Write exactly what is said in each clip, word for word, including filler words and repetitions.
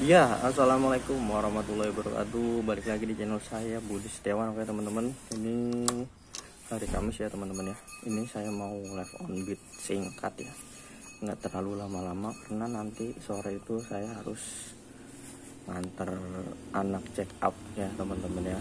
Ya, assalamualaikum warahmatullahi wabarakatuh. Balik lagi di channel saya Budi Setiawan. Oke teman-teman, ini hari Kamis ya teman-teman ya. Ini saya mau live on beat singkat ya, nggak terlalu lama-lama karena nanti sore itu saya harus nganter anak check up ya teman-teman ya.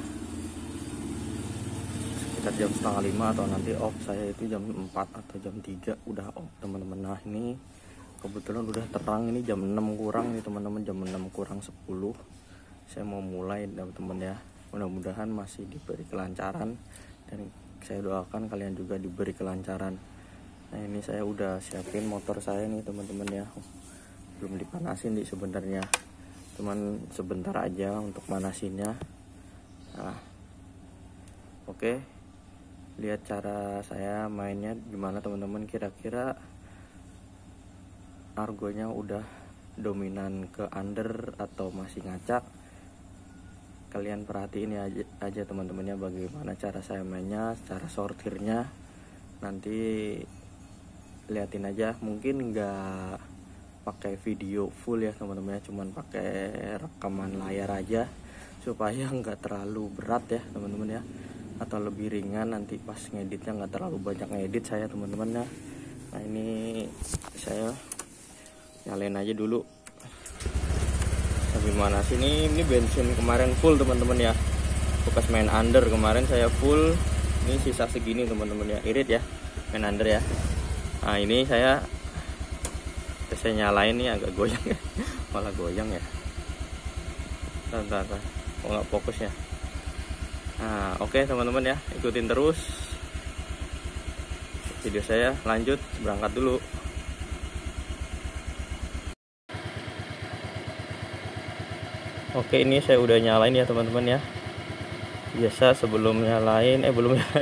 Sekitar jam setengah lima atau nanti off saya itu jam empat atau jam tiga udah off teman-teman. Nah ini kebetulan udah terang, ini jam enam kurang nih teman-teman, jam enam kurang sepuluh saya mau mulai teman-teman ya. Mudah-mudahan masih diberi kelancaran dan saya doakan kalian juga diberi kelancaran. Nah ini saya udah siapin motor saya nih teman-teman ya, belum dipanasin nih sebenarnya, cuman sebentar aja untuk manasinnya. Nah oke, lihat cara saya mainnya gimana teman-teman. Kira-kira argonya udah dominan ke under atau masih ngacak, kalian perhatiin ya aja teman-teman ya bagaimana cara saya mainnya, cara sortirnya nanti liatin aja. Mungkin nggak pakai video full ya teman-teman ya, cuman pakai rekaman layar aja supaya nggak terlalu berat ya teman-teman ya, atau lebih ringan nanti pas ngeditnya nggak terlalu banyak ngedit saya teman-teman ya. Nah ini saya nyalain aja dulu sambil mana sini. Ini bensin kemarin full teman-teman ya, bekas main under kemarin saya full. Ini sisa segini teman-teman ya, irit ya main under ya. Nah ini saya saya nyalain nih, agak goyang ya, malah goyang ya. Bentar, bentar, kok nggak fokus ya. Nah oke teman-teman ya, ikutin terus video saya. Lanjut berangkat dulu. Oke, ini saya udah nyalain ya teman-teman ya. Biasa sebelum nyalain eh belum ya.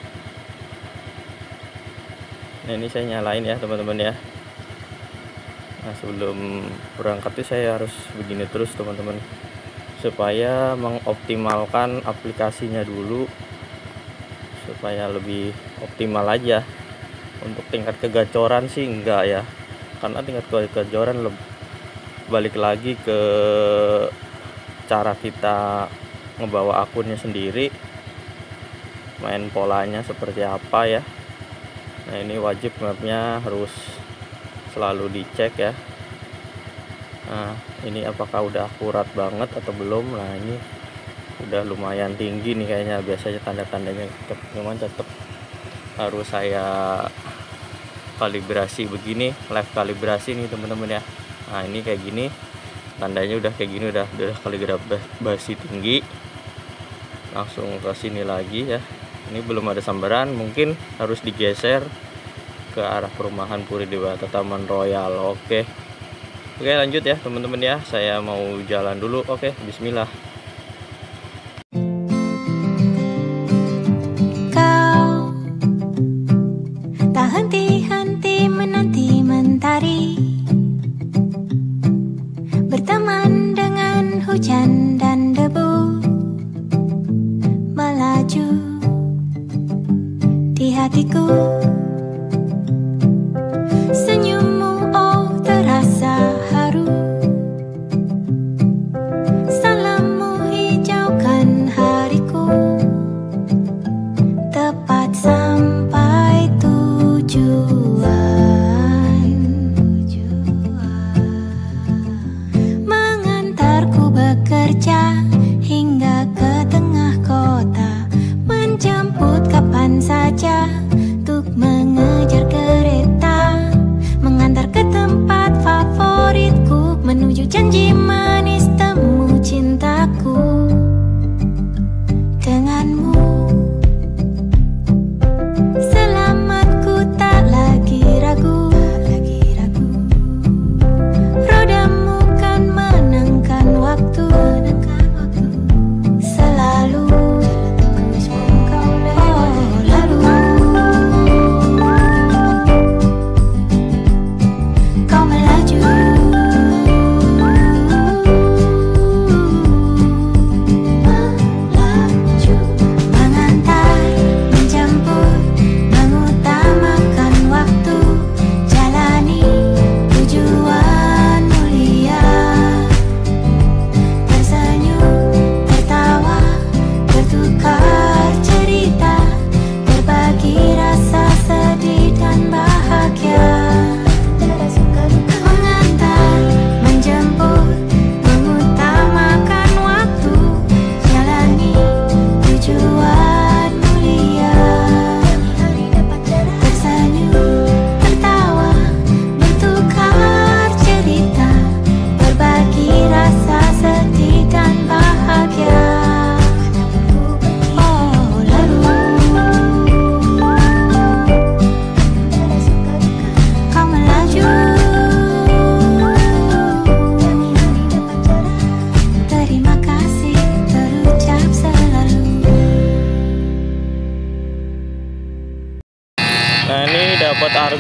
Nah ini saya nyalain ya teman-teman ya. Nah sebelum berangkat itu saya harus begini terus teman-teman, supaya mengoptimalkan aplikasinya dulu supaya lebih optimal aja. Untuk tingkat kegacoran sih enggak ya, karena tingkat kegacoran lebih balik lagi ke cara kita ngebawa akunnya sendiri, main polanya seperti apa ya. Nah ini wajib mapnya harus selalu dicek ya. Nah ini apakah udah akurat banget atau belum. Nah ini udah lumayan tinggi nih kayaknya, biasanya tanda-tandanya tetap, cuman tetap harus saya kalibrasi begini, live kalibrasi nih teman-teman ya. Nah ini kayak gini tandanya, udah kayak gini, udah udah kalibrasi tinggi. Langsung ke sini lagi ya. Ini belum ada sambaran, mungkin harus digeser ke arah perumahan Puri Dewata Taman Royal. Oke oke lanjut ya teman-teman ya, saya mau jalan dulu. Oke bismillah. Kau tak henti-henti menanti mentari, berteman dengan hujan dan debu, melaju di hatiku. Senyummu oh terasa haru, salammu hijaukan hariku. Tepat sampai tujuan, mengantarku bekerja hingga ke tengah kota, menjemput kapan saja untuk mengejar kereta, mengantar ke tempat favoritku, menuju janji manis temu cintaku denganmu. Selamatku tak lagi ragu, rodamu kan menangkan waktu, selalu oh lalu kau melaju.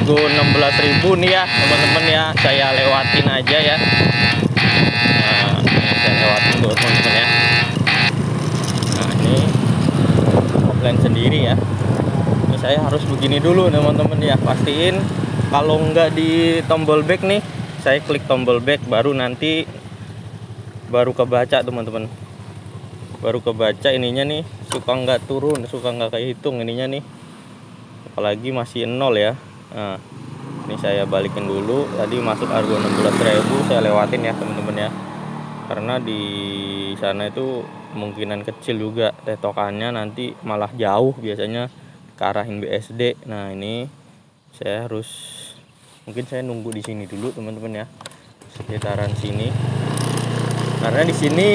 argo enam belas ribu nih ya teman-teman ya, saya lewatin aja ya. Nah, ini saya lewatin tuh teman-teman ya. Nah, ini offline sendiri ya. Ini saya harus begini dulu teman-teman ya, pastiin kalau nggak di tombol back nih, saya klik tombol back baru nanti baru kebaca teman-teman, baru kebaca ininya nih, suka nggak turun, suka nggak kehitung ininya nih, apalagi masih nol ya. Nah, ini saya balikin dulu, tadi masuk argo enam belas ribu saya lewatin ya teman-teman ya, karena di sana itu kemungkinan kecil juga tetokannya nanti malah jauh, biasanya ke arahin B S D. Nah, ini saya harus, mungkin saya nunggu di sini dulu teman-teman ya, sekitaran sini, karena di sini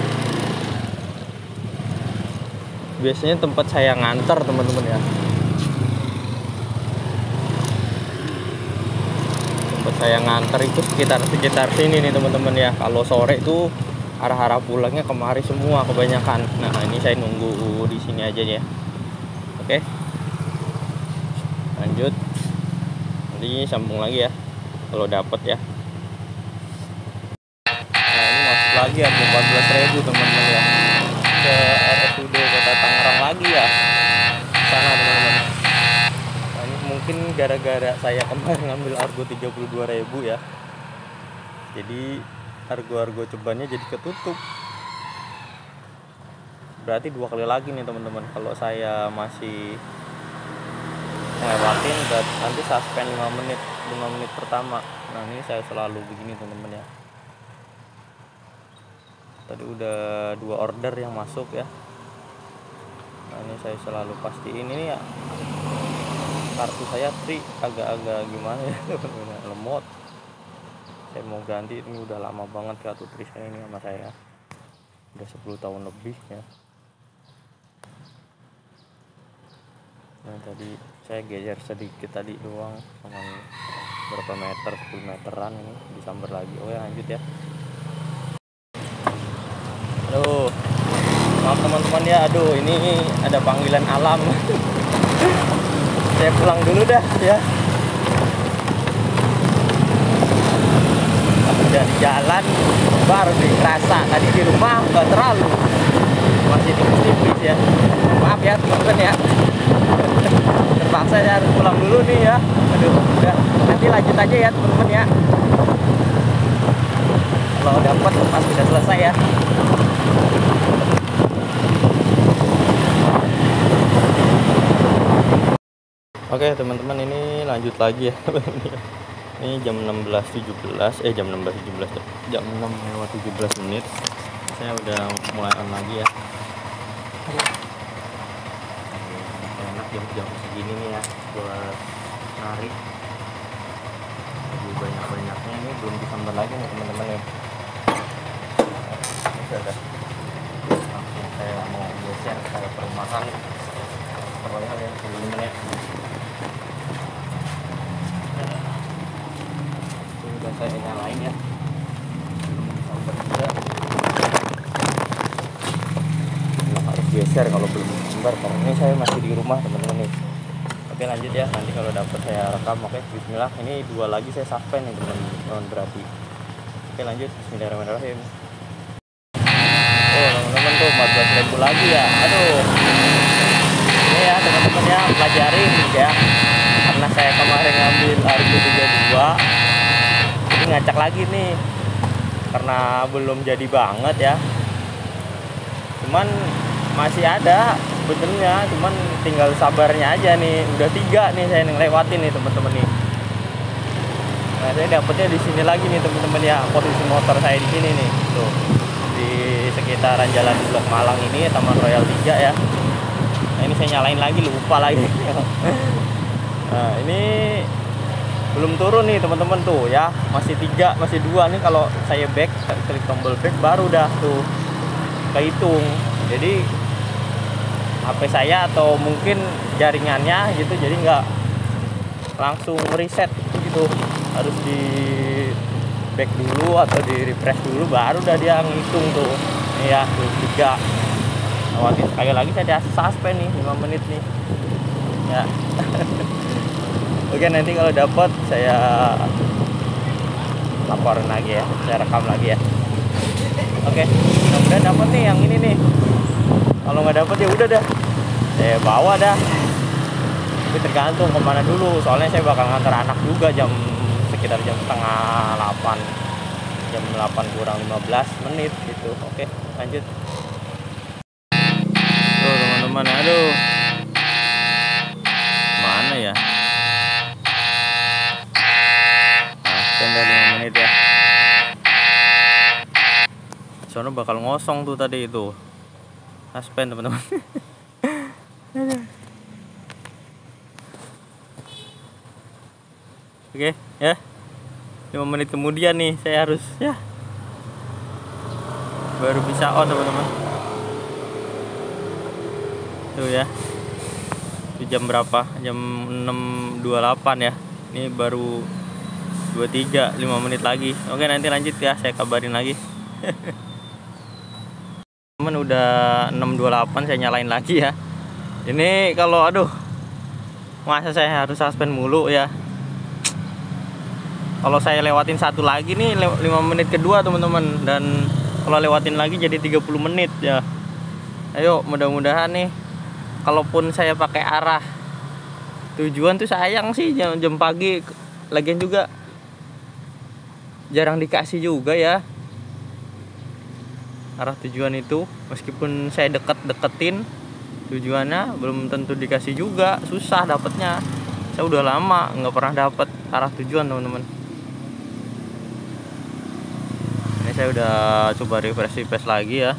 biasanya tempat saya nganter teman-teman ya. Tempat saya nganter itu sekitar sekitar sini nih teman-teman ya. Kalau sore itu arah-arah pulangnya kemari semua kebanyakan. Nah, ini saya nunggu di sini aja ya. Oke. Lanjut. Nanti sambung lagi ya kalau dapat ya. Nah, ini masuk lagi ya empat belas ribu teman-teman ya. Ke R S U D Kota Tangerang lagi ya. Sana teman-teman. Nah, ini mungkin gara-gara saya kemarin ngambil argo tiga puluh dua ribu ya. Jadi argo-argo cebannya jadi ketutup. Berarti dua kali lagi nih teman-teman. Kalau saya masih ngelewatin, nanti suspend lima menit, lima menit pertama. Nah, ini saya selalu begini teman-teman ya. Tadi udah dua order yang masuk ya. Nah, ini saya selalu pastiin ini ya, kartu saya tri agak-agak gimana ya lemot. Saya mau ganti, ini udah lama banget kartu tri saya ini sama saya, udah sepuluh tahun lebih ya. Nah, tadi saya geser sedikit tadi doang, sama berapa meter, sepuluh meteran, ini disambar lagi. Oh ya, lanjut ya. Aduh, maaf teman-teman ya, aduh ini ada panggilan alam. Saya pulang dulu dah ya. Udah di jalan baru dirasa, tadi di rumah nggak terlalu, masih tipis-tipis ya. Maaf ya teman-teman ya, terpaksa saya harus pulang dulu nih ya. Aduh, udah, nanti lanjut aja ya teman-teman ya. Kalau dapat pas sudah selesai ya. Oke teman-teman, ini lanjut lagi ya. Ini jam enam belas tujuh belas, eh jam enam belas tujuh belas, jam enam lewat tujuh belas menit. Saya udah mulai on lagi ya. Enak jam-jam segini nih ya buat narik. Lagi banyak-banyaknya, ini belum disambar lagi nih teman-teman ya. Ini sudah. Langsung saya mau geser ke perumahan. Pokoknya ya teman-teman ya. Udah saya nyalain ya, sampai juga nah, harus geser kalau belum sambar, karena ini saya masih di rumah teman-teman nih. Oke lanjut ya, nanti kalau dapat saya rekam. Oke, bismillah. Ini dua lagi saya suspend nih teman-teman, berarti. Oke lanjut, bismillahirrahmanirrahim. Oh teman-teman tuh empat belas ribu lagi ya. Aduh, ini ya teman-teman ya, pelajarin ya, karena saya kemarin ngambil argo tiga puluh dua, ini ngacak lagi nih karena belum jadi banget ya, cuman masih ada sebenarnya, cuman tinggal sabarnya aja nih. Udah tiga nih saya ngelewatin nih teman-teman nih. Nah, saya dapetnya di sini lagi nih teman-teman ya, posisi motor saya di sini nih tuh, di sekitaran Jalan Blok Malang ini, Taman Royal tiga ya. Nah, ini saya nyalain lagi, lupa lagi. Nah, ini belum turun nih teman-teman tuh ya, masih tiga, masih dua nih. Kalau saya back, klik tombol back baru dah tuh kehitung. Jadi H P saya atau mungkin jaringannya gitu, jadi nggak langsung reset gitu, harus di back dulu atau di refresh dulu baru dah dia ngitung tuh. Nih ya tuh tiga. Lewatin sekali lagi saya suspend nih lima menit nih ya. Oke, nanti kalau dapat saya laporin lagi ya, saya rekam lagi ya. Oke, mudah-mudahan dapat nih yang ini nih. Kalau nggak dapat ya udah dah, saya bawa dah. Tapi tergantung kemana dulu, soalnya saya bakal ngantar anak juga jam sekitar jam setengah delapan, jam delapan kurang lima belas menit gitu. Oke, lanjut. Tuh teman-teman, aduh, mana ya? Nah, lima menit ya. Soalnya bakal ngosong tuh tadi itu. Suspend teman-teman. Oke ya, lima menit kemudian nih saya harus ya baru bisa on teman-teman. Tuh ya, itu jam berapa? Jam enam dua puluh delapan ya. Ini baru dua puluh tiga, lima menit lagi. Oke, nanti lanjut ya, saya kabarin lagi. Teman udah enam dua puluh delapan, saya nyalain lagi ya. Ini kalau aduh, masa saya harus suspend mulu ya. Kalau saya lewatin satu lagi nih lima menit kedua teman-teman, dan kalau lewatin lagi jadi tiga puluh menit ya. Ayo, mudah-mudahan nih kalaupun saya pakai arah tujuan tuh sayang sih jam, jam pagi, lagian juga jarang dikasih juga ya arah tujuan itu. Meskipun saya deket-deketin tujuannya, belum tentu dikasih juga, susah dapetnya. Saya udah lama nggak pernah dapet arah tujuan teman-teman. Ini saya udah coba refresh refresh lagi ya.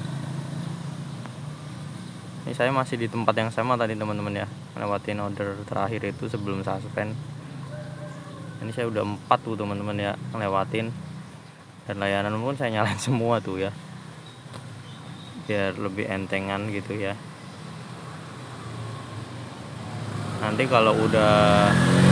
Ini saya masih di tempat yang sama tadi teman-teman ya, melewatin order terakhir itu sebelum suspend. Ini saya udah empat tuh teman-teman ya ngelewatin, dan layanan pun saya nyalain semua tuh ya, biar lebih entengan gitu ya. Nanti kalau udah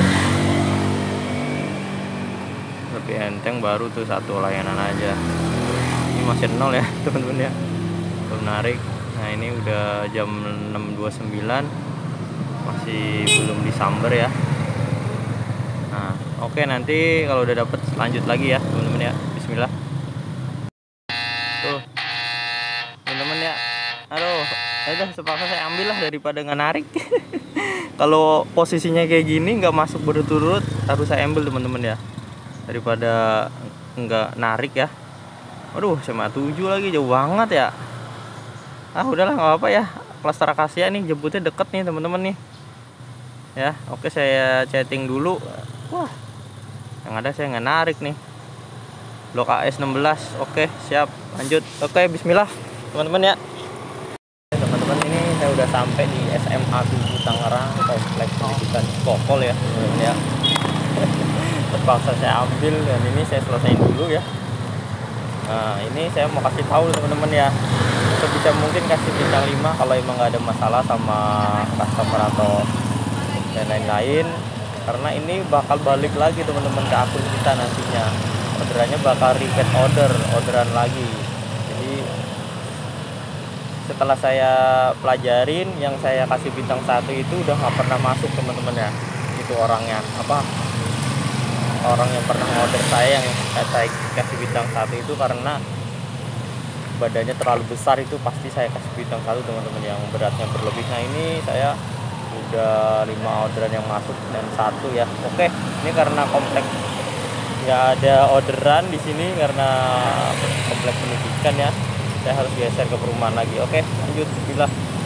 lebih enteng baru tuh satu layanan aja. Ini masih nol ya teman-teman ya, belum narik. Nah ini udah jam enam dua puluh sembilan, masih belum disamber ya. Nah oke, nanti kalau udah dapet lanjut lagi ya teman-teman ya. Bismillah. Tuh teman-teman ya, aduh, udah sepaksa saya ambil lah daripada nggak narik. Kalau posisinya kayak gini nggak masuk berturut-turut, harus saya ambil teman-teman ya, daripada nggak narik ya. Aduh, sama tujuh lagi, jauh banget ya. Ah udahlah, nggak apa-apa ya, Klaster Akasia nih jemputnya deket nih teman-teman nih ya. Oke, saya chatting dulu. Wah, yang ada saya nggak narik nih. Blok A S enam belas. Oke, siap, lanjut. Oke, bismillah teman-teman ya. Teman-teman, ini saya udah sampai di S M A tujuh Tangerang, Kompleks Pendidikan Kokol ya teman-teman ya. Terpaksa saya ambil, dan ini saya selesaiin dulu ya. Nah ini saya mau kasih tahu teman-teman ya, sebisa mungkin kasih bintang lima kalau emang nggak ada masalah sama customer atau dan lain-lain, karena ini bakal balik lagi teman-teman ke akun kita nantinya. Orderannya bakal repeat order, orderan lagi. Jadi setelah saya pelajarin, yang saya kasih bintang satu itu udah nggak pernah masuk teman-teman ya. Itu orangnya apa? Orang yang pernah order saya yang saya kasih bintang satu itu karena badannya terlalu besar, itu pasti saya kasih bintang satu teman-teman, yang beratnya berlebih. Nah ini saya udah lima orderan yang masuk dan satu ya. Oke, ini karena kompleks nggak ada orderan di sini karena kompleks pendidikan ya, saya harus geser ke perumahan lagi. Oke, lanjut. Bismillah.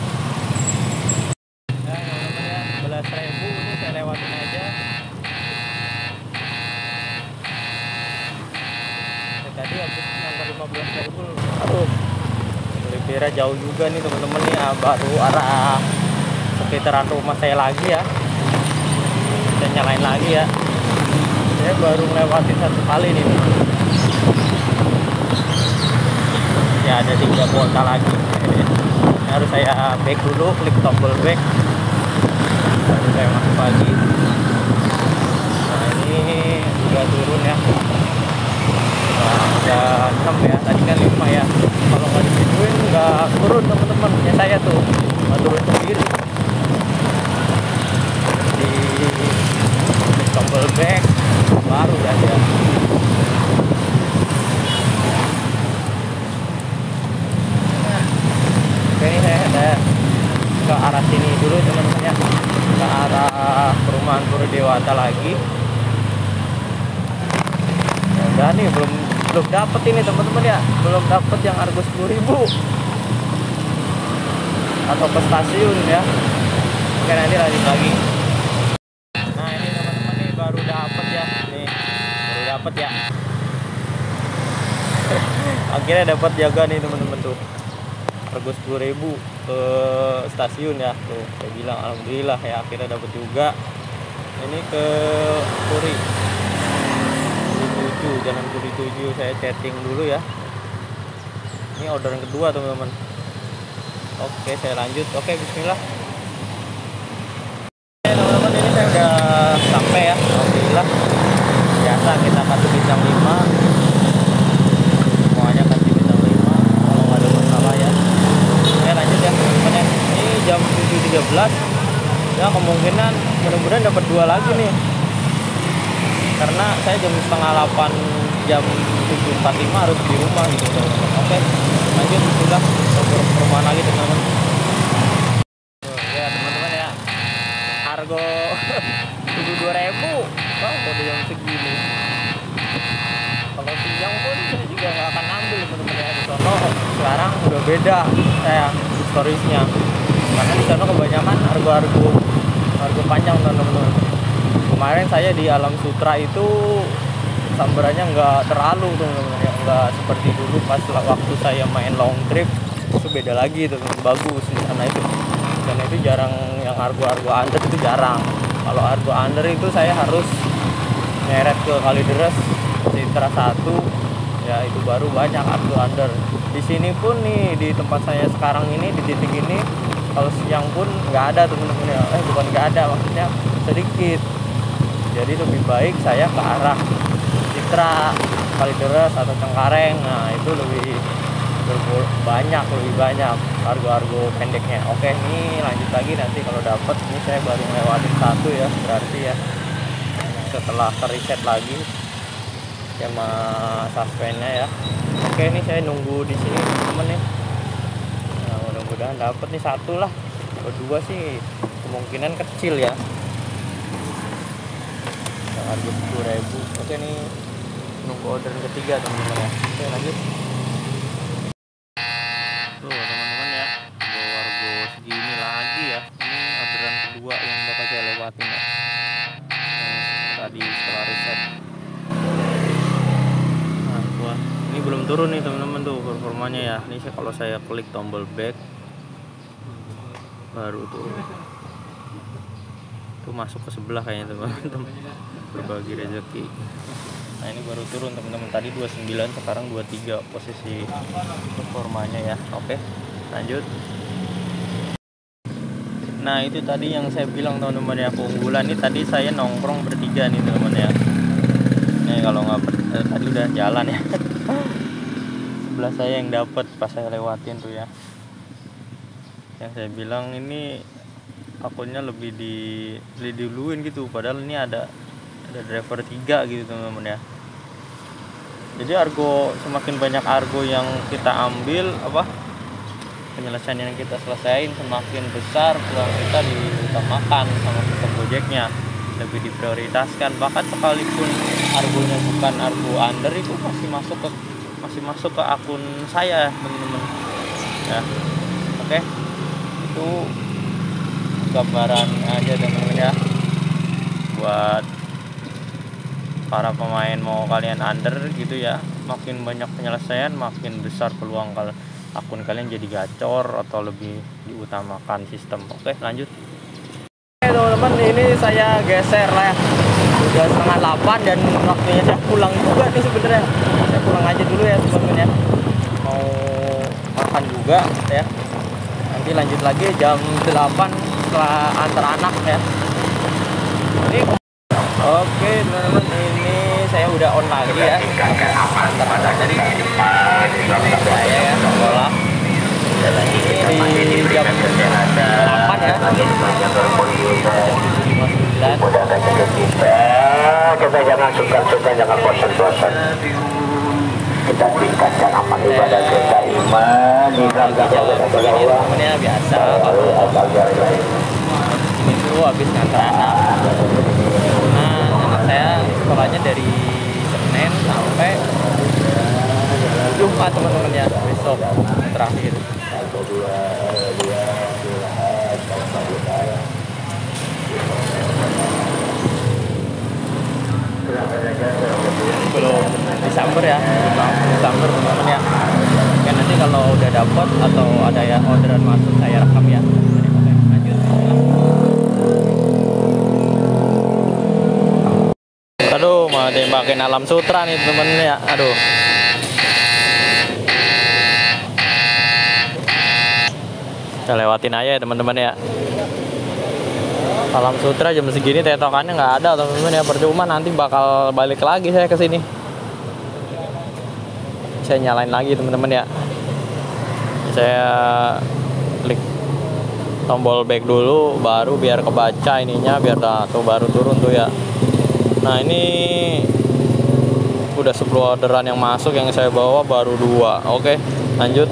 Ya teman-teman ya, sebelas ribu ini saya lewatin aja. Tadi habis ngantar lima belas ribu. Aduh, Libera jauh juga nih teman-teman nih ya, baru arah sekitaran rumah saya lagi ya. Saya nyalain lagi ya. Saya baru melewati satu kali nih. Ya ada tiga volta lagi. Harus saya back dulu, klik tombol back. Baru saya masuk lagi. Nah ini juga turun ya. Nah, udah enam ya, tadi kan lima ya. Kalau nggak digituin nggak turun teman-teman, ya saya tuh nggak turun sendiri. Di arah sini dulu teman-teman ya, ke arah perumahan Pura Dewata lagi. Ya udah nih, belum belum dapet ini teman-teman ya, belum dapet yang Argo sepuluh ribu atau ke stasiun ya. Oke, nanti lanjut lagi. Nah ini teman-teman nih baru dapet ya, nih baru dapet ya. Akhirnya dapat jaga nih teman-teman tuh, Argo sepuluh ribu ke stasiun ya. Tuh saya bilang alhamdulillah ya, akhirnya dapat juga. Ini ke Puri tujuh, Jalan Puri tujuh, saya chatting dulu ya. Ini orderan kedua teman-teman. Oke, saya lanjut. Oke, bismillah. Oke teman-teman, ini saya udah sampai ya, alhamdulillah. Biasa kita kasih bintang lima, semuanya kasih bintang lima kalau nggak ada masalah ya. Oke, lanjut ya teman-teman ya. Ini jam tujuh tiga belas ya, kemungkinan mudah-mudahan dapat dua lagi nih, karena saya jam setengah delapan, jam tujuh empat puluh lima harus di rumah gitu teman-teman. Oke, lanjut sudah ke perumahan lagi teman-teman. Ya teman-teman ya, Argo tujuh dua ribu. Wah, udah jam segini. Kalau siang pun saya juga nggak akan ambil teman-teman ya. Di sono sekarang udah beda saya historisnya, karena di sono kebanyakan argo-argo argo panjang teman-teman. Kemarin saya di Alam Sutra itu sambarannya nggak terlalu teman-teman ya, nggak seperti dulu pas waktu saya main long trip. Itu beda lagi teman-teman, bagus di sana itu. Di sana itu jarang yang argo-argo under, itu jarang. Kalau argo under itu saya harus nyeret ke Kalideres Citra satu ya, itu baru banyak argo under. Di sini pun nih, di tempat saya sekarang ini, di titik ini, kalau siang pun nggak ada teman-teman ya. Eh bukan nggak ada, maksudnya sedikit. Jadi lebih baik saya ke arah Citra, Kalideres atau Cengkareng. Nah itu lebih banyak, lebih banyak argo-argo pendeknya. Oke, ini lanjut lagi nanti kalau dapat. Ini saya baru ngelewatin satu ya, berarti ya setelah terreset lagi sama suspennya ya. Oke, ini saya nunggu di sini temen ya. Nah, mudah-mudahan dapat nih satu lah. Kedua sih kemungkinan kecil ya. Argo sepuluh ribu. Oke, nih nunggu orderan ketiga teman-teman ya. Oke, lanjut. Tuh teman-teman ya, bawa argo segini lagi ya. Ini orderan kedua yang bakal saya lewatin ya. Tadi setelah reset. Nah, wah, ini belum turun nih teman-teman tuh performanya ya. Ini saya, kalau saya klik tombol back baru tuh tuh masuk ke sebelah kayaknya teman-teman, berbagi rezeki. Nah ini baru turun teman-teman, tadi dua puluh sembilan, sekarang dua puluh tiga posisi performanya ya. Oke, lanjut. Nah itu tadi yang saya bilang teman-teman ya, keunggulan ini tadi saya nongkrong bertiga nih teman-teman ya. Nih kalau nggak eh, tadi udah jalan ya. Sebelah saya yang dapat pas saya lewatin tuh ya. Yang saya bilang ini akunnya lebih di diduluin gitu, padahal ini ada ada driver tiga gitu teman-teman ya. Jadi argo, semakin banyak argo yang kita ambil, apa penyelesaian yang kita selesaiin, semakin besar peluang kita diutamakan sama sistem Gojeknya, lebih diprioritaskan. Bahkan sekalipun argonya bukan argo under, itu masih masuk ke masih masuk ke akun saya teman-teman ya. Oke, itu gambaran aja teman-teman ya, buat para pemain mau kalian under gitu ya. Makin banyak penyelesaian, makin besar peluang kalau akun kalian jadi gacor atau lebih diutamakan sistem. Oke, lanjut. Oke teman-teman, ini saya geser lah ya, udah setengah delapan dan waktunya saya pulang juga nih sebenarnya. Saya pulang aja dulu ya teman-teman ya, mau makan juga ya. Nanti lanjut lagi jam delapan setelah antar anak ya. Ini oke teman-teman, ini saya udah on lagi ya, antar anak dari saya ya sekolah. Ini di jam delapan ya, kita jangan sungkan-sungkan, jangan bosan-bosan. Kita tingkatkan amal ibadah kita ini. ini temennya biasa kalau ini tuh habis ngantar anak. Nah, anak saya sekolahnya dari Senin sampai Jumat teman-teman ya, besok terakhir. Belum disamber ya, belum disamber teman-teman ya. Oke, nanti kalau udah dapat atau ada ya orderan masuk saya rekam ya. Oke, lanjut. Aduh, mau tembakin Alam Sutra nih temen-temen ya. Aduh. Kita lewatin aja ya teman-teman ya. Alam Sutra jam segini tetokannya nggak ada teman-teman ya, percuma nanti bakal balik lagi saya ke sini. Saya nyalain lagi teman-teman ya. Saya klik tombol back dulu baru biar kebaca ininya, biar tuh baru turun tuh ya. Nah, ini udah sepuluh orderan yang masuk, yang saya bawa baru dua. Oke, lanjut.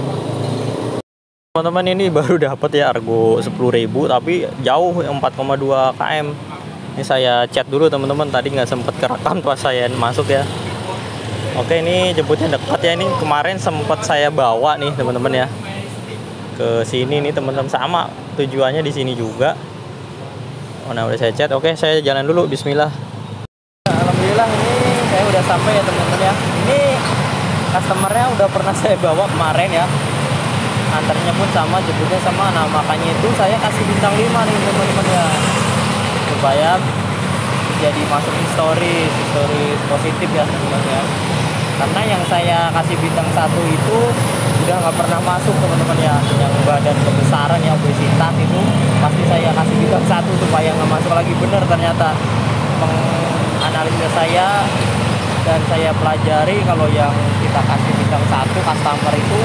Teman-teman, ini baru dapat ya argo sepuluh ribu tapi jauh empat koma dua kilometer. Ini saya chat dulu teman-teman, tadi nggak sempet kerekam pas saya masuk ya. Oke, ini jemputnya dekat ya. Ini kemarin sempat saya bawa nih teman-teman ya ke sini nih teman-teman, sama tujuannya di sini juga. Oh, nah udah saya chat. Oke, saya jalan dulu. Bismillah. Alhamdulillah, ini saya udah sampai ya teman-teman ya. Ini customernya udah pernah saya bawa kemarin ya. Antarnya pun sama, jemputnya sama. Nah, makanya itu saya kasih bintang lima nih teman-teman ya, supaya jadi masuk story story positif ya teman-teman ya. Karena yang saya kasih bintang satu itu udah nggak pernah masuk teman-teman ya, yang badan kebesaran ya, obesitas itu pasti saya kasih bintang satu supaya nggak masuk lagi. Bener ternyata menganalisa saya dan saya pelajari kalau yang kita kasih bintang satu customer itu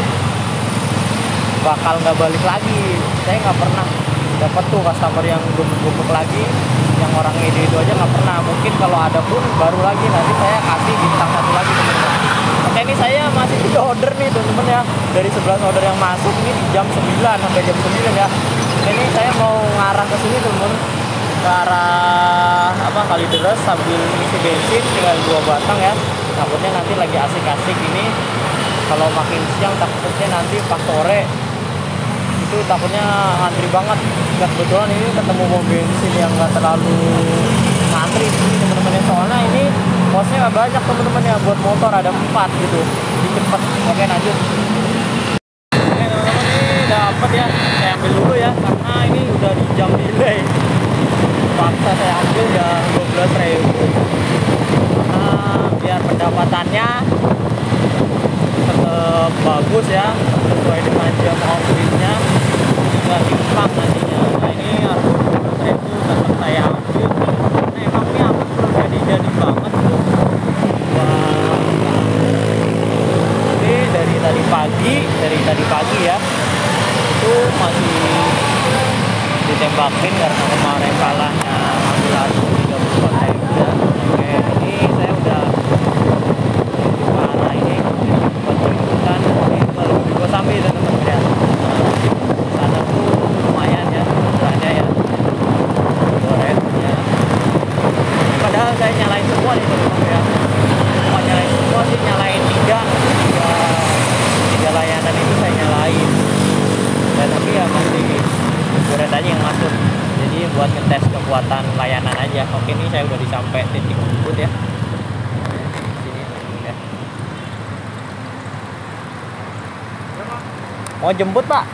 bakal nggak balik lagi. Saya nggak pernah dapat tuh customer yang gemuk-gemuk lagi, yang orang ini itu aja nggak pernah. Mungkin kalau ada pun baru lagi nanti saya kasih bintang satu lagi teman-teman. Oke, ini saya masih tiga order nih teman-teman ya, dari sebelas order yang masuk ini di jam sembilan sampai jam sembilan ya. Ini saya mau ngarah ke sini teman-teman, ke arah apa Kalideres sambil isi bensin, tinggal dua batang ya. Takutnya nanti lagi asik-asik ini, kalau makin siang takutnya nanti pas sore itu takutnya antri banget. Dan kebetulan ini ketemu pom bensin yang nggak terlalu ngantri di sini teman-teman ya, soalnya ini posnya nggak banyak teman-teman ya, buat motor ada empat gitu, jadi cepet. Oke, lanjut. Oke teman-teman, ini dapat ya, saya ambil dulu ya, karena ini udah di jam delay. Paksa saya ambil ya dua belas ribu, nah, biar pendapatannya tetap bagus ya, sesuai dengan jam outfitnya, nggak timpang nantinya. Nah, ini harga dua belas ribu tetap saya ambil karena emang ini aku belum jadi-jadi banget tuh. Wah, ini dari tadi pagi dari tadi pagi ya itu masih ditembakin karena kemarin kalahnya ambil harga tiga puluh empat ribu ya. Oke, ini saya udah ke arah ini buat jemputan, ini baru dua sampai teman-teman ya. Sana tuh lumayan ya harganya ya, gorengnya. Padahal saya nyalain semua nih teman-teman ya, mau nyalain semua sih, nyalain tiga tiga, tiga layanan itu saya nyalain, dan tapi ya masih goret aja yang masuk, jadi buat ngetes kekuatan layanan aja. Oke, ini saya udah disampai titik jemput ya, sini ya. Mau jemput Pak?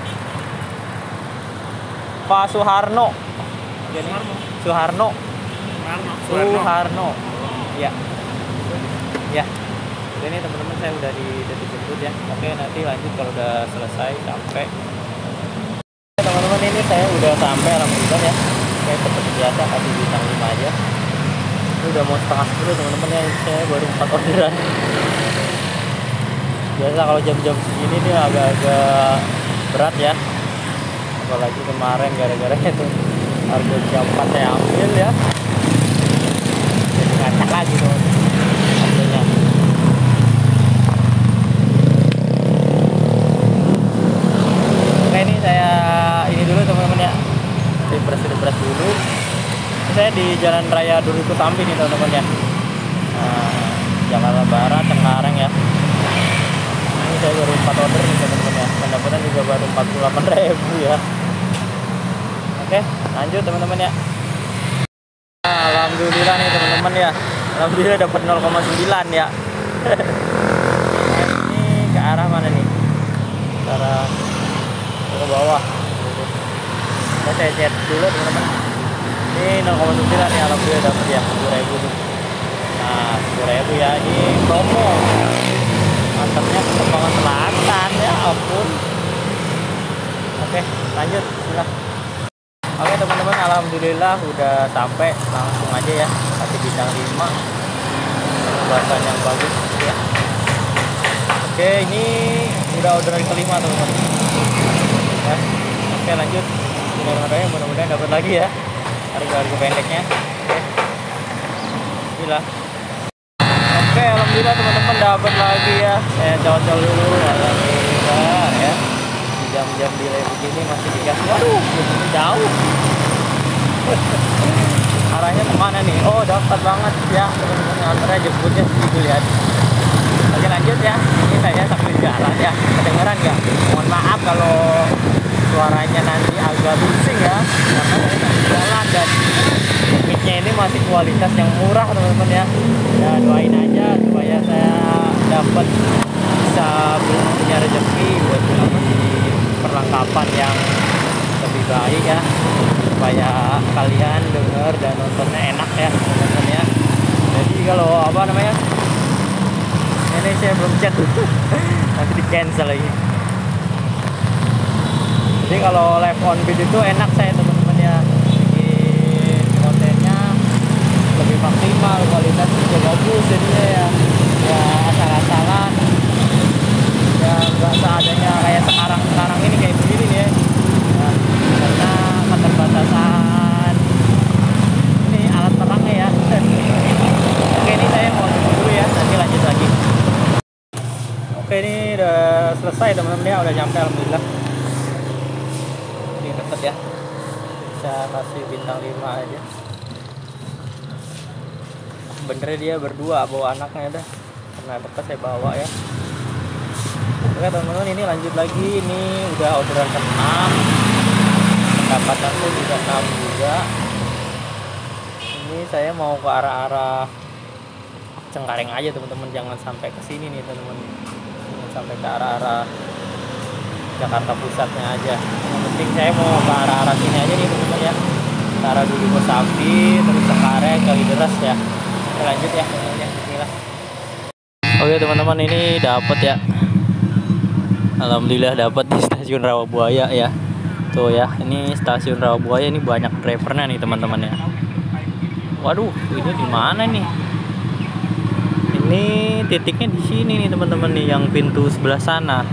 Pak Suharno. Suharno. Suharno. Suharno. Ya. Ya. Ini teman-teman saya udah di titik jemput ya. Oke, nanti lanjut kalau udah selesai sampai. Teman-teman, ini saya udah sampai alhamdulillah ya. Saya seperti biasa kasih bintang lima aja. Ini udah mau setengah sepuluh teman-teman ya. Saya baru empat orderan. Biasa kalau jam-jam segini dia agak-agak berat ya, apalagi kemarin gara-gara itu harga jam empat saya ambil ya, jadi ngacak lagi tuh harganya. di Jalan Raya Duruku Sambi nih teman-teman ya. Nah, Jakarta Barat, Cengkareng ya. Ini saya baru empat order nih teman-teman ya. Pendapatan juga baru empat puluh delapan ribu ya. Oke, lanjut teman-teman ya. Nah, alhamdulillah nih teman-teman ya. Alhamdulillah dapat nol koma sembilan ya. Ini ke arah mana nih? Ke arah ke bawah. Nah, saya chat dulu teman-teman. Ini nol koma sembilan ya, alhamdulillah dapat ya sepuluh ribu tuh. Nah, sepuluh ribu ya, ini promo. Antarnya ke Kembangan Selatan ya ampun. Oke, lanjut. Bismillah. Oke teman-teman, alhamdulillah udah sampai, langsung aja ya. Kasih bintang lima. Bahasan yang bagus ya. Oke, ini udah orderan kelima teman-teman. Ya. Oke, lanjut. Mudah-mudahan mudah-mudahan dapat lagi ya. Harga-harga pendeknya. Oke. Bismillah. Oke, alhamdulillah teman-teman dapat lagi ya. Saya cocol dulu, alhamdulillah ya. Di jam-jam delay begini masih dikasih. Waduh, begitu jauh. Arahnya kemana nih? Oh, dapat banget ya teman-teman. Antaranya jemputnya gitu lihat. Oke, lanjut ya. Ini saya sambil jalan ya. Kedengeran nggak? Mohon maaf kalau suaranya nanti agak bising ya, karena saya sambil jalan dan mic-nya ini masih kualitas yang murah teman-teman ya. Ya doain aja supaya saya dapat bisa punya rezeki buat beli perlengkapan yang lebih baik ya, supaya kalian denger dan nontonnya enak ya teman-teman ya. Jadi kalau apa namanya, ini saya belum chat nanti di cancel lagi. Jadi kalau live on video itu enak saya teman-teman ya, bikin kontennya lebih maksimal, kualitas juga bagus jadinya ya. Ya asal-asalan ya, nggak seadanya kayak sekarang-sekarang ini kayak begini nih ya. Nah, karena keterbatasan ini alat terangnya ya. Oke, ini saya mau jemput dulu ya, nanti lanjut lagi. Oke, ini udah selesai teman-teman ya, udah nyampe alhamdulillah. Ini deket ya, bisa kasih bintang lima aja. Benernya dia berdua bawa anaknya dah, karena bekas saya bawa ya. Oke teman-teman, ini lanjut lagi. Ini udah orderan ke enam, pendapatan pun juga enam juga. Ini saya mau ke arah-arah Cengkareng aja teman-teman, jangan sampai ke sini nih teman-teman, jangan sampai ke arah-arah Jakarta Pusatnya aja. Yang penting saya mau ke arah-arah sini aja nih teman-teman ya, ke arah Duruku Sambi, terus Cengkareng, Kalideres ya. Kita lanjut ya teman-teman, bismillah. Oke teman-teman, ini dapat ya, alhamdulillah dapat di stasiun Rawabuaya ya. Tuh ya, ini stasiun Rawabuaya, ini banyak drivernya nih teman-teman ya. Waduh, ini di mana nih? Ini titiknya di sini nih teman-teman nih, yang pintu sebelah sana.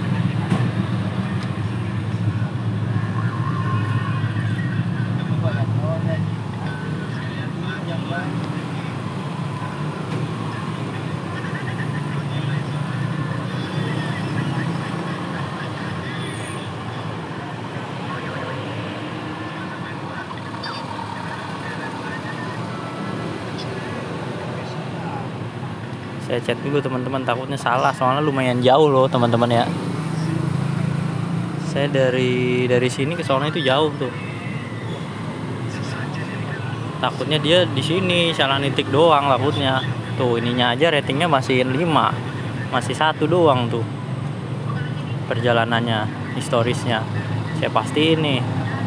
Saya chat dulu teman-teman, takutnya salah soalnya lumayan jauh loh teman-teman ya. Saya dari dari sini ke sana itu jauh tuh. Takutnya dia di sini salah nitik doang takutnya. Tuh ininya aja ratingnya masih lima. Masih satu doang tuh. Perjalanannya, historisnya. Saya pastiin nih.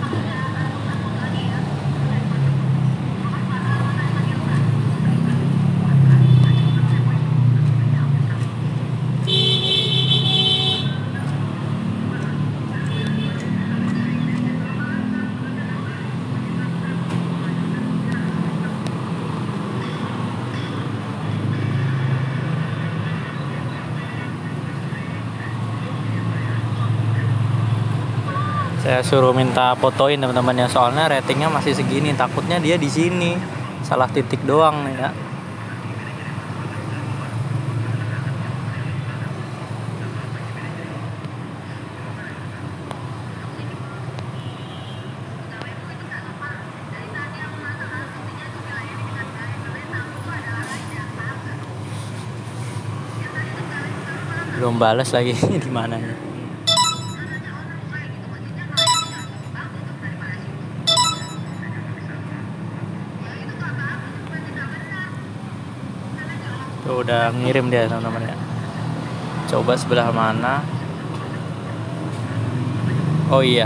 Saya suruh minta fotoin teman-teman ya, soalnya ratingnya masih segini, takutnya dia di sini salah titik doang nih ya. Belum balas lagi. Di mana ya? Tuh udah ngirim dia teman-teman ya. Coba sebelah mana? Oh iya.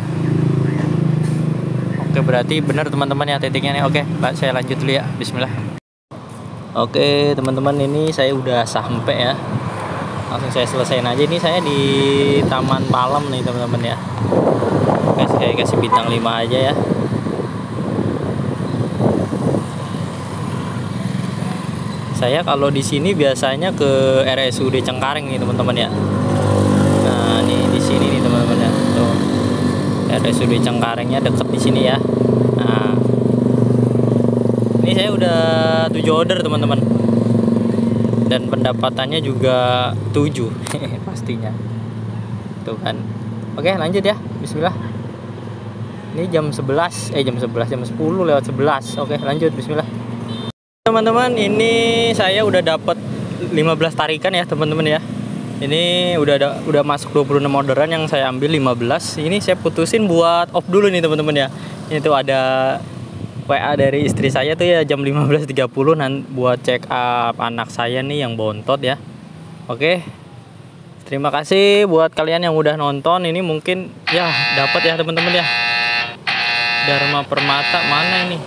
Oke, berarti benar teman-teman ya titiknya nih. Oke, Pak, saya lanjut dulu ya. Bismillah. Oke, teman-teman, ini saya udah sampai ya. Langsung saya selesaiin aja. Ini saya di Taman Palem nih teman-teman ya. Oke, saya kasih bintang lima aja ya. Saya kalau di sini biasanya ke R S U D Cengkareng nih teman-teman ya. Nah, nih di sini nih teman-teman ya. Tuh. R S U D Cengkarengnya deket di sini ya. Nah, ini saya udah tujuh order teman-teman. Dan pendapatannya juga tujuh pastinya. Tuh kan. Oke, lanjut ya. Bismillah. Ini jam sebelas, eh jam sebelas, jam sepuluh lewat sebelas. Oke, lanjut. Bismillah. Teman-teman, ini saya udah dapat lima belas tarikan ya teman-teman ya. Ini udah ada, udah masuk dua puluh enam orderan, yang saya ambil lima belas. Ini saya putusin buat off dulu nih teman-teman ya. Ini tuh ada W A dari istri saya tuh ya jam lima belas tiga puluh nanti buat check up anak saya nih yang bontot ya. Oke. Terima kasih buat kalian yang udah nonton. Ini mungkin ya dapat ya teman-teman ya. Dharma Permata mana ini?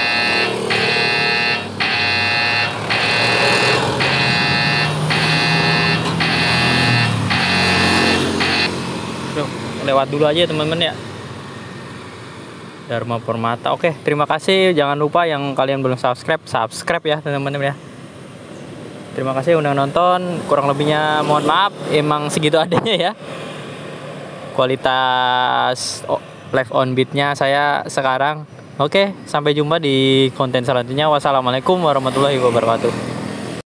Lewat dulu aja teman-teman ya. Dharma Permata. Oke, terima kasih. Jangan lupa yang kalian belum subscribe, subscribe ya teman-teman ya. Terima kasih udah nonton. Kurang lebihnya mohon maaf, emang segitu adanya ya. Kualitas live on beatnya saya sekarang. Oke, sampai jumpa di konten selanjutnya. Wassalamualaikum warahmatullahi wabarakatuh.